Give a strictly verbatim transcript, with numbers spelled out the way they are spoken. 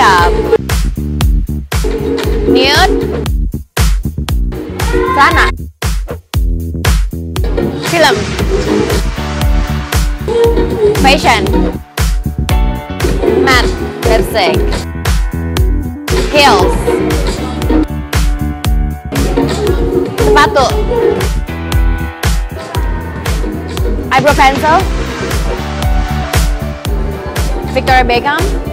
makeup. Nude. Celana. Film. Fashion. Matte. Lipstick. Heels. Sepatu. Eyebrow pencil. Victoria Beckham.